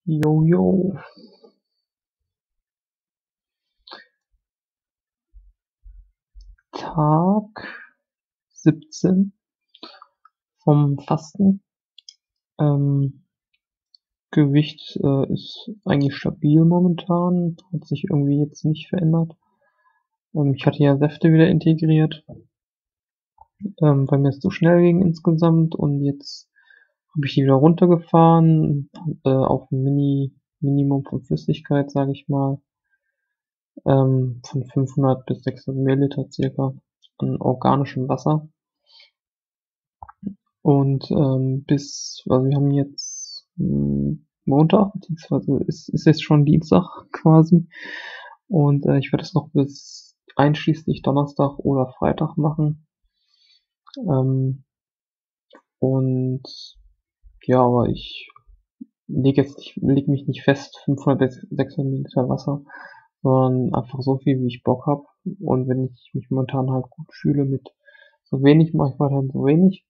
Jojo, Tag 17 vom Fasten. Gewicht ist eigentlich stabil momentan, hat sich irgendwie jetzt nicht verändert. Ich hatte ja Säfte wieder integriert, weil mir es zu schnell ging insgesamt, und jetzt habe ich die wieder runtergefahren auf ein Minimum von Flüssigkeit, sage ich mal, von 500 bis 600 Milliliter circa an organischem Wasser. Und also wir haben jetzt Montag, beziehungsweise ist jetzt schon Dienstag quasi. Und ich werde es noch bis einschließlich Donnerstag oder Freitag machen. Und ja, aber ich leg mich nicht fest, 500 bis 600 Milliliter Wasser, sondern einfach so viel, wie ich Bock habe. Und wenn ich mich momentan halt gut fühle mit so wenig, mache ich weiterhin so wenig.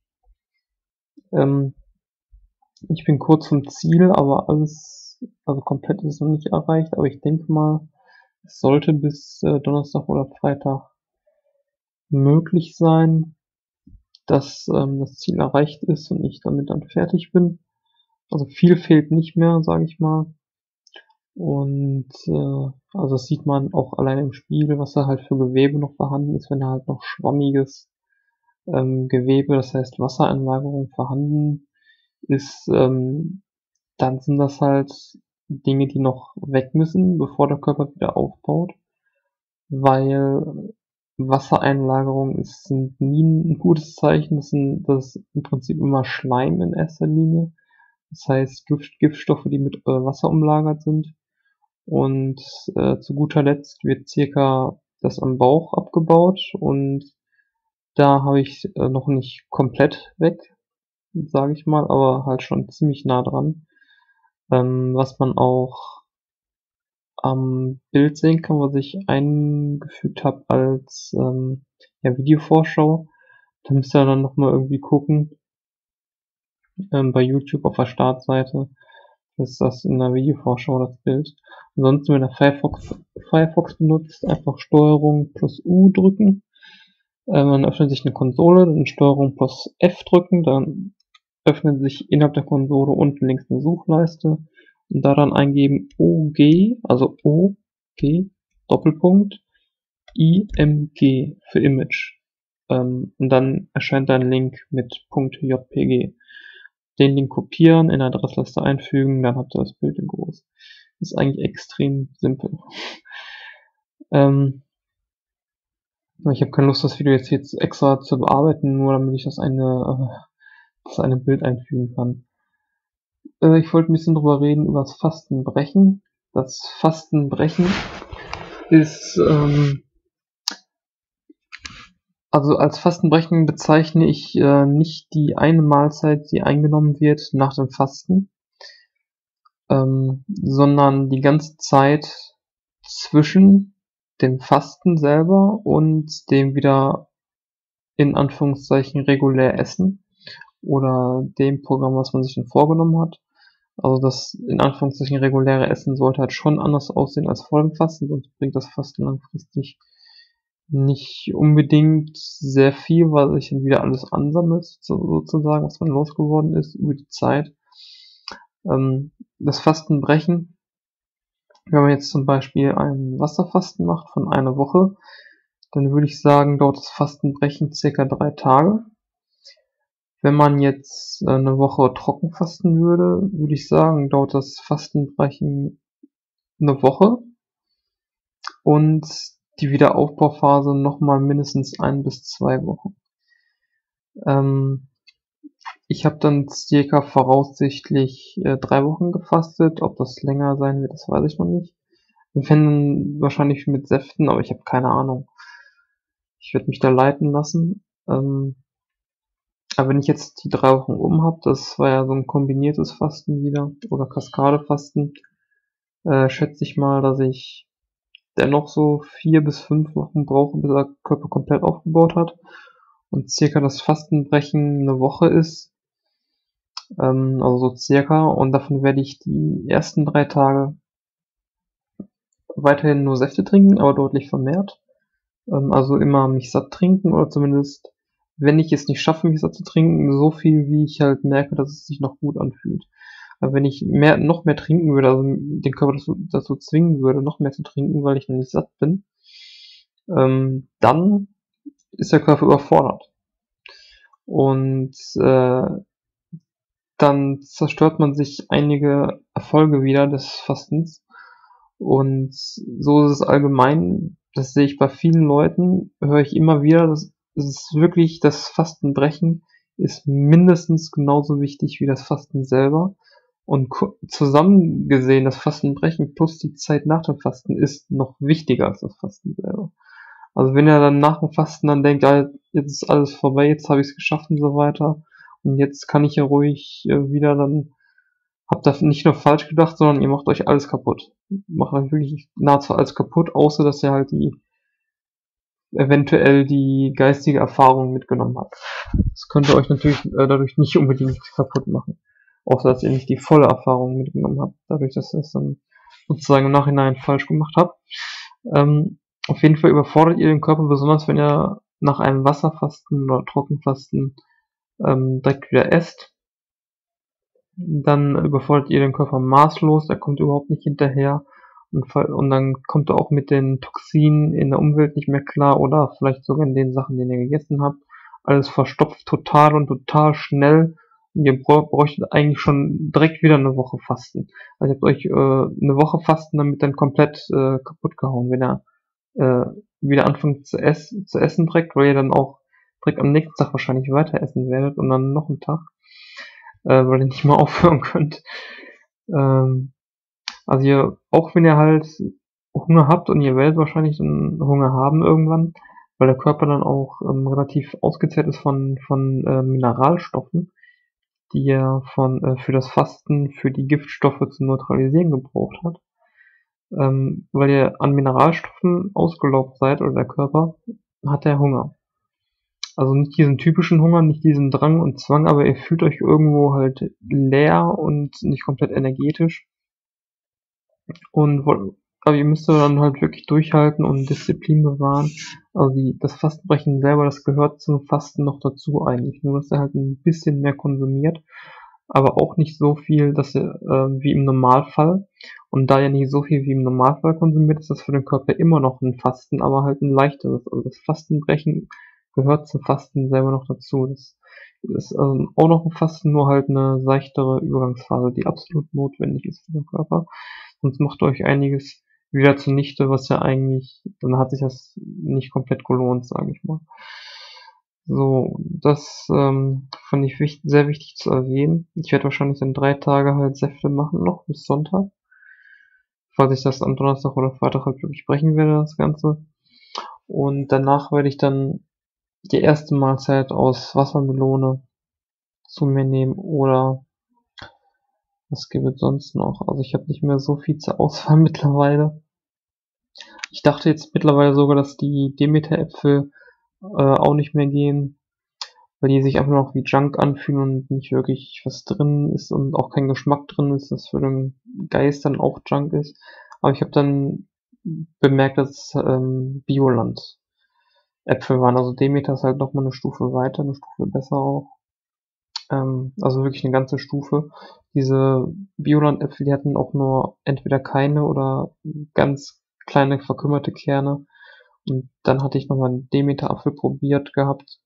Ich bin kurz vom Ziel, aber also komplett ist es noch nicht erreicht, aber ich denke mal, es sollte bis Donnerstag oder Freitag möglich sein, dass das Ziel erreicht ist und ich damit dann fertig bin. Also viel fehlt nicht mehr, sage ich mal. Und also das sieht man auch allein im Spiegel, was da halt für Gewebe noch vorhanden ist, wenn da halt noch schwammiges Gewebe, das heißt Wassereinlagerung vorhanden ist, dann sind das halt Dinge, die noch weg müssen, bevor der Körper wieder aufbaut, weil Wassereinlagerungen sind nie ein gutes Zeichen. Das ist im Prinzip immer Schleim in erster Linie. Das heißt Giftstoffe, die mit Wasser umlagert sind. Und zu guter Letzt wird circa das am Bauch abgebaut, und da habe ich noch nicht komplett weg, sage ich mal, aber halt schon ziemlich nah dran. Was man auch am Bild sehen kann, was ich eingefügt habe als Videovorschau. Da müsst ihr dann nochmal irgendwie gucken. Bei YouTube auf der Startseite ist das in der Videovorschau das Bild. Ansonsten, wenn ihr Firefox benutzt, einfach Steuerung plus U drücken. Dann öffnet sich eine Konsole, dann Steuerung plus F drücken, dann öffnet sich innerhalb der Konsole unten links eine Suchleiste und da dann eingeben OG, also OG, Doppelpunkt, IMG für Image. Und dann erscheint ein Link mit .jpg. Den Link kopieren, in der Adressliste einfügen, dann habt ihr das Bild in groß. Das ist eigentlich extrem simpel. Ich habe keine Lust, das Video jetzt extra zu bearbeiten, nur damit ich das eine Bild einfügen kann. Ich wollte ein bisschen drüber reden, über das Fastenbrechen. Das Fastenbrechen ist, also als Fastenbrechen bezeichne ich nicht die eine Mahlzeit, die eingenommen wird nach dem Fasten, sondern die ganze Zeit zwischen dem Fasten selber und dem wieder in Anführungszeichen regulär Essen oder dem Programm, was man sich dann vorgenommen hat. Also das in Anführungszeichen reguläre Essen sollte halt schon anders aussehen als vor dem Fasten, sonst bringt das Fasten langfristig nicht unbedingt sehr viel, weil sich dann wieder alles ansammelt, sozusagen, was man losgeworden ist über die Zeit. Das Fastenbrechen, wenn man jetzt zum Beispiel ein Wasserfasten macht von einer Woche, dann würde ich sagen, dauert das Fastenbrechen circa 3 Tage. Wenn man jetzt eine Woche trocken fasten würde, würde ich sagen, dauert das Fastenbrechen eine Woche und die Wiederaufbauphase nochmal mindestens 1 bis 2 Wochen. Ich habe dann circa voraussichtlich 3 Wochen gefastet. Ob das länger sein wird, das weiß ich noch nicht. Wenn wahrscheinlich mit Säften, aber ich habe keine Ahnung. Ich werde mich da leiten lassen. Aber wenn ich jetzt die 3 Wochen habe, das war ja so ein kombiniertes Fasten wieder oder Kaskadefasten, schätze ich mal, dass ich dennoch so 4 bis 5 Wochen brauche, bis der Körper komplett aufgebaut hat und circa das Fastenbrechen eine Woche ist. Also so circa. Und davon werde ich die ersten 3 Tage weiterhin nur Säfte trinken, aber deutlich vermehrt. Also immer mich satt trinken oder zumindest, wenn ich es nicht schaffe, mich satt zu trinken, so viel, wie ich halt merke, dass es sich noch gut anfühlt. Aber wenn ich noch mehr trinken würde, also den Körper dazu zwingen würde, noch mehr zu trinken, weil ich noch nicht satt bin, dann ist der Körper überfordert. Und dann zerstört man sich einige Erfolge wieder des Fastens. Und so ist es allgemein, das sehe ich bei vielen Leuten, höre ich immer wieder, das ist wirklich, das Fastenbrechen ist mindestens genauso wichtig wie das Fasten selber. Und zusammen gesehen, das Fastenbrechen plus die Zeit nach dem Fasten ist noch wichtiger als das Fasten selber. Also wenn er dann nach dem Fasten dann denkt, ah, jetzt ist alles vorbei, jetzt habe ich es geschafft und so weiter. Und jetzt kann ich ja ruhig wieder dann, habt ihr nicht nur falsch gedacht, sondern ihr macht euch alles kaputt. Macht euch wirklich nahezu alles kaputt, außer dass ihr halt eventuell die geistige Erfahrung mitgenommen habt. Das könnte euch natürlich dadurch nicht unbedingt kaputt machen. Außer dass ihr nicht die volle Erfahrung mitgenommen habt, dadurch, dass ihr es dann sozusagen im Nachhinein falsch gemacht habt. Auf jeden Fall überfordert ihr den Körper, besonders wenn ihr nach einem Wasserfasten oder Trockenfasten direkt wieder esst. Dann überfordert ihr den Körper maßlos, der kommt überhaupt nicht hinterher und dann kommt er auch mit den Toxinen in der Umwelt nicht mehr klar oder vielleicht sogar in den Sachen, die ihr gegessen habt. Alles verstopft total und total schnell. Und ihr bräuchtet eigentlich schon direkt wieder eine Woche Fasten. Also ihr habt euch eine Woche Fasten damit dann komplett kaputt gehauen, wenn ihr wieder anfangt zu essen direkt, weil ihr dann auch direkt am nächsten Tag wahrscheinlich weiter essen werdet und dann noch einen Tag, weil ihr nicht mal aufhören könnt. Also auch wenn ihr halt Hunger habt und ihr werdet wahrscheinlich dann Hunger haben irgendwann, weil der Körper dann auch relativ ausgezehrt ist von Mineralstoffen, die er für das Fasten, für die Giftstoffe zu neutralisieren gebraucht hat. Weil ihr an Mineralstoffen ausgelaugt seid oder der Körper, hat er Hunger. Also nicht diesen typischen Hunger, nicht diesen Drang und Zwang, aber ihr fühlt euch irgendwo halt leer und nicht komplett energetisch. Aber ihr müsst dann halt wirklich durchhalten und Disziplin bewahren. Also das Fastenbrechen selber, das gehört zum Fasten noch dazu eigentlich. Nur, dass er halt ein bisschen mehr konsumiert, aber auch nicht so viel, dass er wie im Normalfall. Und da er nicht so viel wie im Normalfall konsumiert, ist das für den Körper immer noch ein Fasten, aber halt ein leichteres. Also das Fastenbrechen gehört zum Fasten selber noch dazu. Das ist also auch noch ein Fasten, nur halt eine seichtere Übergangsphase, die absolut notwendig ist für den Körper. Sonst macht euch einiges wieder zunichte, was ja eigentlich, dann hat sich das nicht komplett gelohnt, sage ich mal. So, das fand ich sehr wichtig zu erwähnen. Ich werde wahrscheinlich dann 3 Tage halt Säfte machen noch bis Sonntag. Falls ich das am Donnerstag oder Freitag halt wirklich brechen werde, das Ganze. Und danach werde ich dann die erste Mahlzeit aus Wassermelone zu mir nehmen oder was gibt es sonst noch? Also ich habe nicht mehr so viel zur Auswahl mittlerweile. Ich dachte jetzt mittlerweile sogar, dass die Demeter-Äpfel auch nicht mehr gehen, weil die sich einfach noch wie Junk anfühlen und nicht wirklich was drin ist und auch kein Geschmack drin ist, das für den Geist dann auch Junk ist. Aber ich habe dann bemerkt, dass es Bioland Äpfel waren. Also Demeter ist halt nochmal eine Stufe weiter, eine Stufe besser auch. Also wirklich eine ganze Stufe. Diese Bioland-Äpfel, die hatten auch nur entweder keine oder ganz kleine verkümmerte Kerne. Und dann hatte ich nochmal einen Demeter-Apfel probiert gehabt.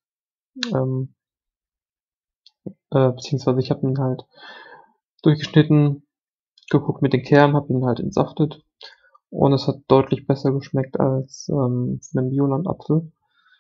Beziehungsweise ich habe ihn halt durchgeschnitten, geguckt mit den Kernen, habe ihn halt entsaftet. Und es hat deutlich besser geschmeckt als von einem Bioland-Apfel.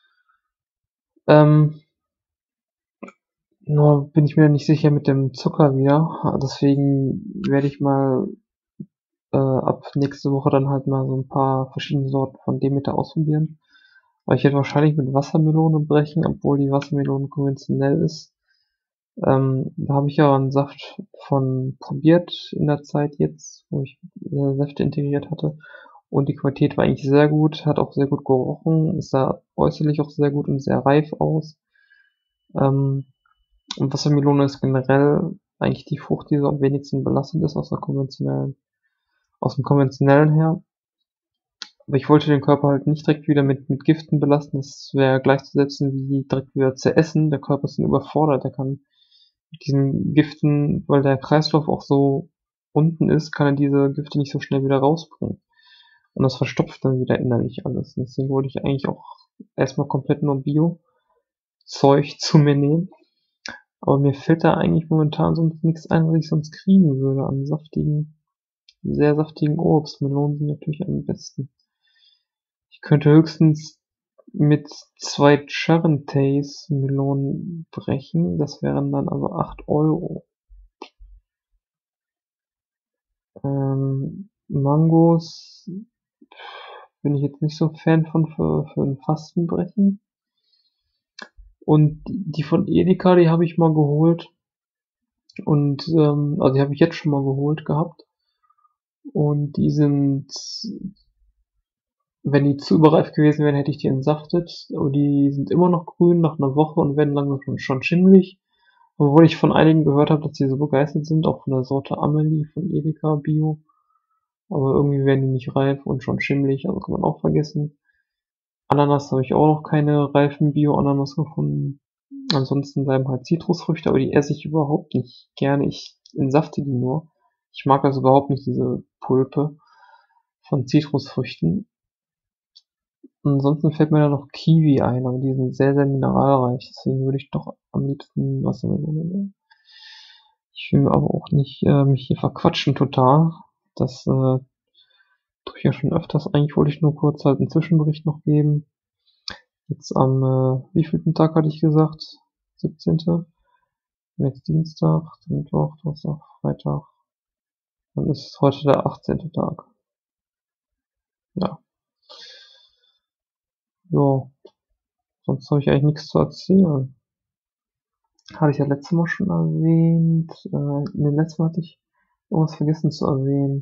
Nur bin ich mir nicht sicher mit dem Zucker wieder. Deswegen werde ich mal ab nächste Woche dann halt mal so ein paar verschiedene Sorten von Demeter ausprobieren. Aber ich werde wahrscheinlich mit Wassermelone brechen, obwohl die Wassermelone konventionell ist. Da habe ich ja einen Saft von probiert in der Zeit jetzt, wo ich Säfte integriert hatte. Und die Qualität war eigentlich sehr gut, hat auch sehr gut gerochen, es sah äußerlich auch sehr gut und sehr reif aus. Und Wassermelone ist generell eigentlich die Frucht, die so am wenigsten belastet ist aus dem konventionellen her. Aber ich wollte den Körper halt nicht direkt wieder mit Giften belasten. Das wäre gleichzusetzen wie direkt wieder zu essen. Der Körper ist dann überfordert. Der kann mit diesen Giften, weil der Kreislauf auch so unten ist, kann er diese Gifte nicht so schnell wieder rausbringen. Und das verstopft dann wieder innerlich alles. Und deswegen wollte ich eigentlich auch erstmal komplett nur Bio-Zeug zu mir nehmen. Aber mir fällt da eigentlich momentan sonst nichts ein, was ich sonst kriegen würde an sehr saftigen Obst. Melonen sind natürlich am besten. Ich könnte höchstens mit 2 Charentais Melonen brechen. Das wären dann aber 8 €. Mangos bin ich jetzt nicht so Fan von für ein Fastenbrechen. Und die von Edeka, die habe ich mal geholt. Und also die habe ich jetzt schon mal geholt gehabt. Und die sind, wenn die zu überreif gewesen wären, hätte ich die entsaftet. Aber die sind immer noch grün nach einer Woche und werden langsam schon schimmelig. Obwohl ich von einigen gehört habe, dass die so begeistert sind, auch von der Sorte Amelie von Edeka Bio. Aber irgendwie werden die nicht reif und schon schimmelig, also kann man auch vergessen. Ananas habe ich auch noch keine reifen Bio-Ananas gefunden. Ansonsten bleiben halt Zitrusfrüchte, aber die esse ich überhaupt nicht gerne. Ich entsafte die nur. Ich mag das überhaupt nicht, diese Pulpe von Zitrusfrüchten. Ansonsten fällt mir da noch Kiwi ein, aber die sind sehr, sehr mineralreich. Deswegen würde ich doch am liebsten Wassermelone nehmen. Ich will aber auch nicht mich hier verquatschen total. Das tue ich ja schon öfters. Eigentlich wollte ich nur kurz halt einen Zwischenbericht noch geben. Jetzt am wievielten Tag hatte ich gesagt? 17. Jetzt Dienstag, Mittwoch, Donnerstag, Freitag. Dann ist heute der 18. Tag. Ja. Jo. Sonst habe ich eigentlich nichts zu erzählen. Hatte ich ja letztes Mal schon erwähnt. In den letzten Mal hatte ich irgendwas vergessen zu erwähnen.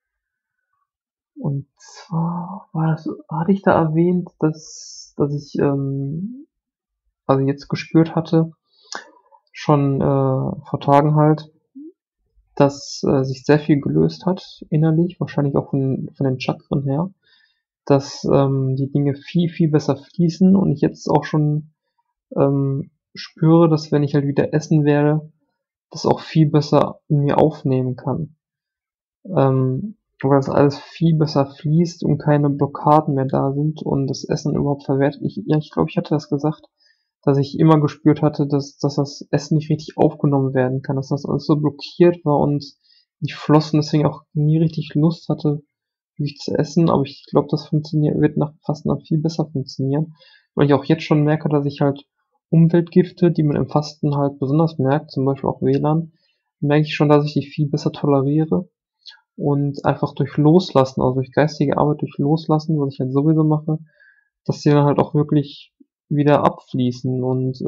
Und zwar hatte ich da erwähnt, dass ich also jetzt gespürt hatte, schon vor Tagen halt, dass sich sehr viel gelöst hat innerlich, wahrscheinlich auch von den Chakren her, dass die Dinge viel, viel besser fließen und ich jetzt auch schon spüre, dass wenn ich halt wieder essen werde, das auch viel besser in mir aufnehmen kann. Weil das alles viel besser fließt und keine Blockaden mehr da sind und das Essen überhaupt verwertet. Ich glaube, ich hatte das gesagt, dass ich immer gespürt hatte, dass das Essen nicht richtig aufgenommen werden kann, dass das alles so blockiert war und nicht floss und deswegen auch nie richtig Lust hatte, wirklich zu essen. Aber ich glaube, das wird nach Fasten dann viel besser funktionieren, weil ich auch jetzt schon merke, dass ich halt Umweltgifte, die man im Fasten halt besonders merkt, zum Beispiel auch WLAN, merke ich schon, dass ich die viel besser toleriere und einfach durch Loslassen, also durch geistige Arbeit, durch Loslassen, was ich halt sowieso mache, dass die dann halt auch wirklich wieder abfließen und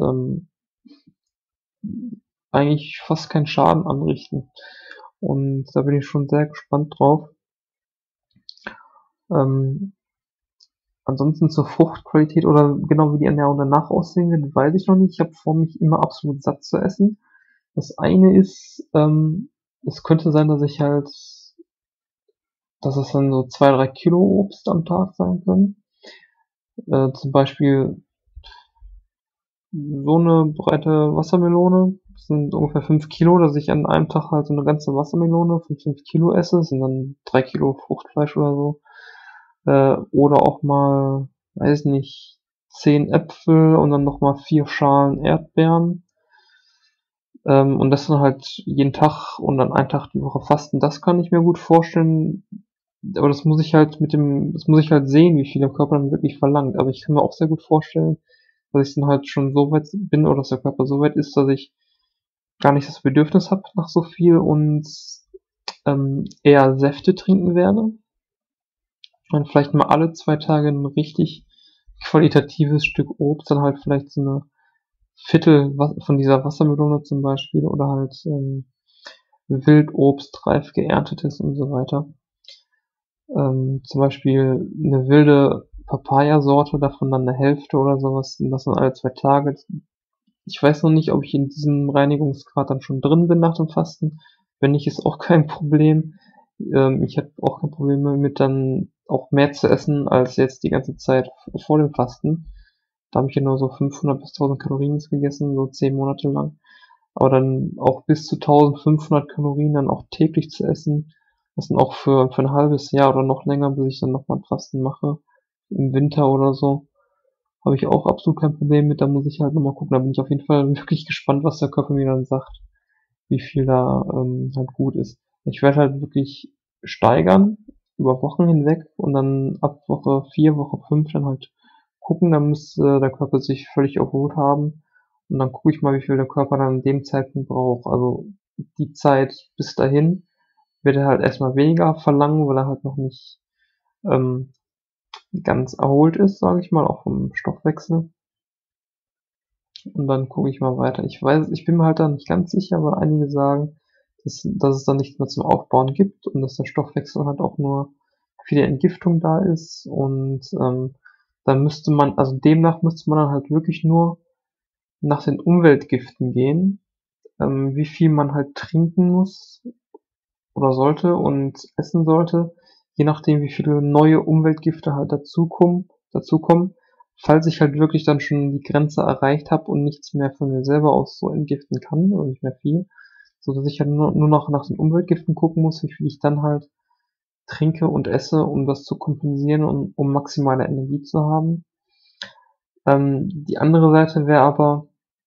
eigentlich fast keinen Schaden anrichten. Und da bin ich schon sehr gespannt drauf. Ansonsten zur Fruchtqualität oder genau wie die Ernährung danach aussehen wird, weiß ich noch nicht. Ich habe vor, mich immer absolut satt zu essen. Das eine ist, es könnte sein, dass es dann so 2, 3 Kilo Obst am Tag sein können. Zum Beispiel so eine breite Wassermelone. Das sind ungefähr 5 Kilo, dass ich an einem Tag halt so eine ganze Wassermelone von 5 Kilo esse. Das sind dann 3 Kilo Fruchtfleisch oder so. Oder auch mal, weiß nicht, 10 Äpfel und dann nochmal 4 Schalen Erdbeeren. Und das dann halt jeden Tag und dann einen Tag die Woche fasten. Das kann ich mir gut vorstellen. Aber das muss ich halt sehen, wie viel der Körper dann wirklich verlangt. Aber ich kann mir auch sehr gut vorstellen, dass ich dann halt schon so weit bin oder dass der Körper so weit ist, dass ich gar nicht das Bedürfnis habe nach so viel und eher Säfte trinken werde. Und vielleicht mal alle 2 Tage ein richtig qualitatives Stück Obst, dann halt vielleicht so eine Viertel von dieser Wassermelone zum Beispiel oder halt Wildobst, reif geerntetes und so weiter. Zum Beispiel eine wilde Papayasorte, davon dann eine Hälfte oder sowas, und das dann alle 2 Tage. ich weiß noch nicht, ob ich in diesem Reinigungsgrad dann schon drin bin nach dem Fasten. Wenn nicht, ist auch kein Problem. Ich habe auch kein Problem damit, dann auch mehr zu essen als jetzt die ganze Zeit vor dem Fasten. Da habe ich ja nur so 500 bis 1000 Kalorien gegessen, so 10 Monate lang. Aber dann auch bis zu 1500 Kalorien dann auch täglich zu essen, das dann auch für ein halbes Jahr oder noch länger, bis ich dann nochmal ein Fasten mache, im Winter oder so, habe ich auch absolut kein Problem mit. Da muss ich halt nochmal gucken. Da bin ich auf jeden Fall wirklich gespannt, was der Körper mir dann sagt, wie viel da halt gut ist. Ich werde halt wirklich steigern über Wochen hinweg und dann ab Woche 4, Woche 5 dann halt gucken. Dann müsste der Körper sich völlig erholt haben. Und dann gucke ich mal, wie viel der Körper dann an dem Zeitpunkt braucht. Also die Zeit bis dahin wird er halt erstmal weniger verlangen, weil er halt noch nicht ähm, ganz erholt ist, sage ich mal, auch vom Stoffwechsel. Und dann gucke ich mal weiter. Ich bin mir halt da nicht ganz sicher, weil einige sagen, dass es dann nichts mehr zum Aufbauen gibt und dass der Stoffwechsel halt auch nur für die Entgiftung da ist. Und dann müsste man, also demnach müsste man dann halt wirklich nur nach den Umweltgiften gehen, wie viel man halt trinken muss oder sollte und essen sollte, je nachdem, wie viele neue Umweltgifte halt dazukommen, falls ich halt wirklich dann schon die Grenze erreicht habe und nichts mehr von mir selber aus so entgiften kann, oder nicht mehr viel, so dass ich halt nur noch nach den Umweltgiften gucken muss, wie viel ich dann halt trinke und esse, um das zu kompensieren und um maximale Energie zu haben. Die andere Seite wäre aber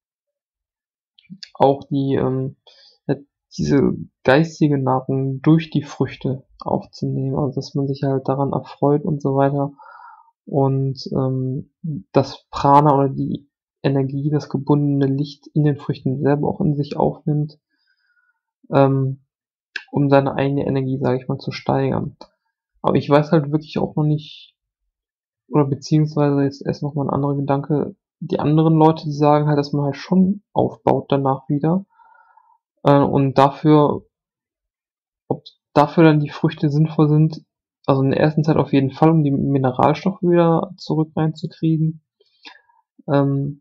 auch ja, diese geistige Nahrung durch die Früchte aufzunehmen, also dass man sich halt daran erfreut und so weiter und das Prana oder die Energie, das gebundene Licht in den Früchten selber auch in sich aufnimmt, ähm, um seine eigene Energie, sage ich mal, zu steigern. Aber ich weiß halt wirklich auch noch nicht, oder beziehungsweise jetzt erst noch mal ein anderer Gedanke, die anderen Leute, die sagen halt, dass man halt schon aufbaut danach wieder. Und ob dafür dann die Früchte sinnvoll sind, also in der ersten Zeit auf jeden Fall, um die Mineralstoffe wieder zurück reinzukriegen. Ähm,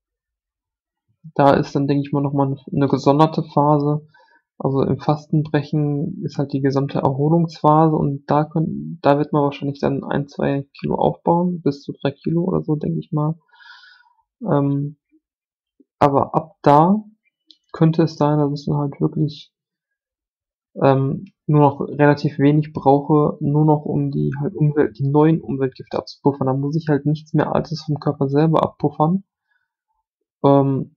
Da ist dann, denke ich mal, nochmal eine gesonderte Phase. Also im Fastenbrechen ist halt die gesamte Erholungsphase und da wird man wahrscheinlich dann 1, 2 Kilo aufbauen, bis zu 3 Kilo oder so, denke ich mal. Ähm, aber ab da könnte es sein, dass ich dann halt wirklich nur noch relativ wenig brauche, nur noch um die neuen Umweltgifte abzupuffern. Da muss ich halt nichts mehr Altes vom Körper selber abpuffern. Ähm,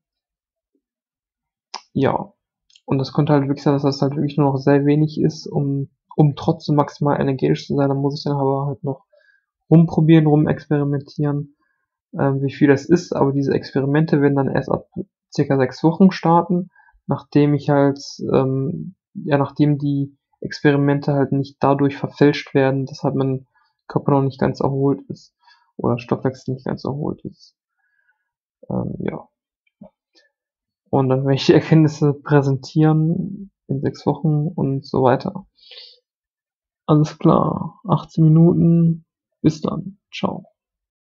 ja. Und das könnte halt wirklich sein, dass das halt wirklich nur noch sehr wenig ist, um trotzdem maximal energetisch zu sein. Da muss ich dann aber halt noch rumprobieren, rumexperimentieren, wie viel das ist. Aber diese Experimente werden dann erst ab circa 6 Wochen starten, nachdem nachdem die Experimente halt nicht dadurch verfälscht werden, dass halt mein Körper noch nicht ganz erholt ist oder Stoffwechsel nicht ganz erholt ist. Ja. Und dann werde ich die Erkenntnisse präsentieren in 6 Wochen und so weiter. Alles klar. 18 Minuten. Bis dann. Ciao.